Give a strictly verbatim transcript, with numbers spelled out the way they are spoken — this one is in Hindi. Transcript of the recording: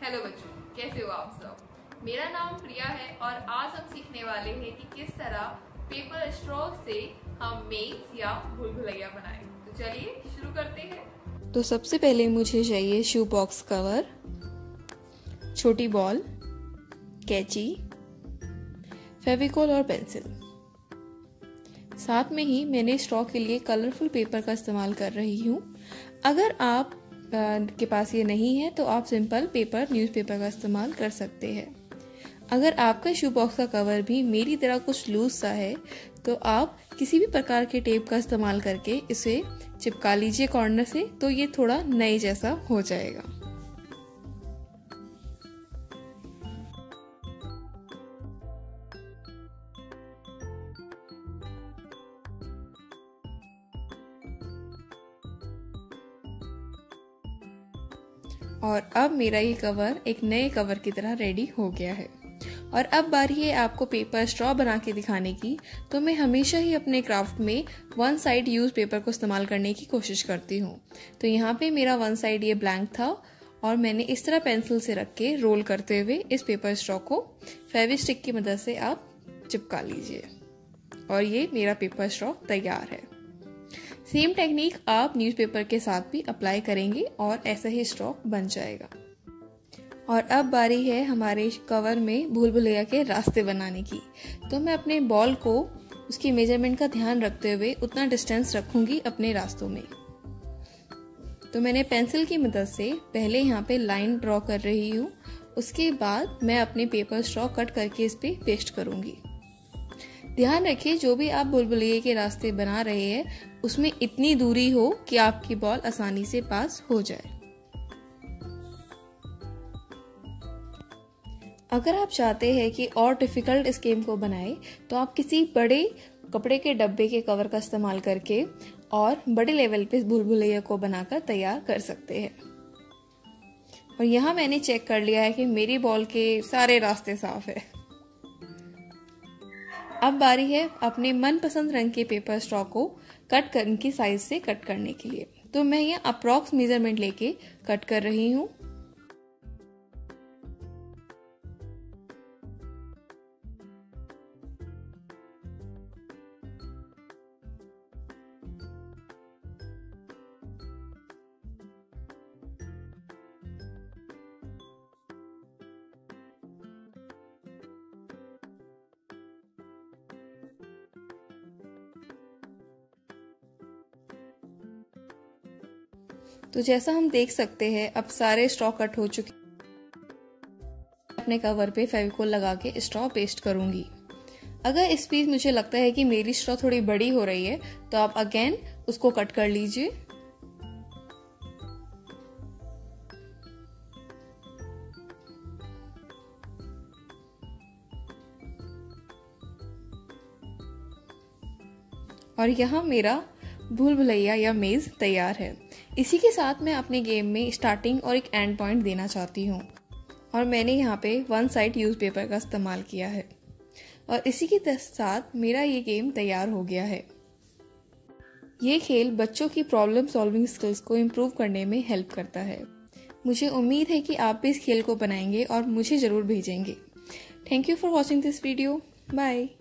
हेलो बच्चों, कैसे हो आप सब। मेरा नाम प्रिया है और आज हम सीखने वाले हैं कि किस तरह पेपर स्ट्रॉ से हम मेज या भूल भुलैया बनाएं। तो चलिए शुरू करते हैं। तो सबसे पहले मुझे चाहिए शू बॉक्स कवर, छोटी बॉल, कैंची, फेविकोल और पेंसिल। साथ में ही मैंने स्ट्रॉ के लिए कलरफुल पेपर का इस्तेमाल कर रही हूँ। अगर आप के पास ये नहीं है तो आप सिंपल पेपर न्यूज़पेपर का इस्तेमाल कर सकते हैं। अगर आपका शू बॉक्स का कवर भी मेरी तरह कुछ लूज सा है तो आप किसी भी प्रकार के टेप का इस्तेमाल करके इसे चिपका लीजिए कॉर्नर से, तो ये थोड़ा नए जैसा हो जाएगा। और अब मेरा ये कवर एक नए कवर की तरह रेडी हो गया है। और अब बारी है आपको पेपर स्ट्रॉ बना के दिखाने की। तो मैं हमेशा ही अपने क्राफ्ट में वन साइड यूज पेपर को इस्तेमाल करने की कोशिश करती हूँ। तो यहाँ पे मेरा वन साइड ये ब्लैंक था और मैंने इस तरह पेंसिल से रख के रोल करते हुए इस पेपर स्ट्रॉ को फेविस्टिक की मदद से आप चिपका लीजिए और ये मेरा पेपर स्ट्रॉ तैयार है। सेम टेक्निक आप न्यूज़पेपर के साथ भी अप्लाई करेंगे और ऐसा ही स्ट्रॉ बन जाएगा। और अब बारी है हमारे कवर में भूल भुलैया के रास्ते बनाने की। तो मैं अपने बॉल को उसकी मेजरमेंट का ध्यान रखते हुए उतना डिस्टेंस रखूंगी अपने रास्तों में। तो मैंने पेंसिल की मदद से पहले यहाँ पे लाइन ड्रॉ कर रही हूँ, उसके बाद मैं अपने पेपर स्ट्रॉ कट करके इस पे पेस्ट करूंगी। ध्यान रखिए जो भी आप भूल भुलैया के रास्ते बना रहे हैं उसमें इतनी दूरी हो कि आपकी बॉल आसानी से पास हो जाए। अगर आप चाहते हैं कि और डिफिकल्ट इस गेम को बनाए तो आप किसी बड़े कपड़े के डब्बे के कवर का इस्तेमाल करके और बड़े लेवल पे भूल भुलैया को बनाकर तैयार कर सकते हैं। और यहाँ मैंने चेक कर लिया है कि मेरी बॉल के सारे रास्ते साफ है। अब बारी है अपने मनपसंद रंग के पेपर स्ट्रॉ को कट करने की साइज से कट करने के लिए। तो मैं यहाँ अप्रॉक्स मेजरमेंट लेके कट कर रही हूँ। तो जैसा हम देख सकते हैं अब सारे स्ट्रॉ कट हो चुके। अपने कवर पे फेविकोल लगा के स्ट्रॉ पेस्ट करूंगी। अगर इस बीच मुझे लगता है कि मेरी स्ट्रॉ थोड़ी बड़ी हो रही है तो आप अगेन उसको कट कर लीजिए। और यहाँ मेरा भूल भुलैया या मेज तैयार है। इसी के साथ मैं अपने गेम में स्टार्टिंग और एक एंड पॉइंट देना चाहती हूँ और मैंने यहाँ पे वन साइड यूज पेपर का इस्तेमाल किया है। और इसी के साथ मेरा ये गेम तैयार हो गया है। ये खेल बच्चों की प्रॉब्लम सॉल्विंग स्किल्स को इम्प्रूव करने में हेल्प करता है। मुझे उम्मीद है कि आप भी इस खेल को बनाएंगे और मुझे ज़रूर भेजेंगे। Thank you for watching this video. Bye.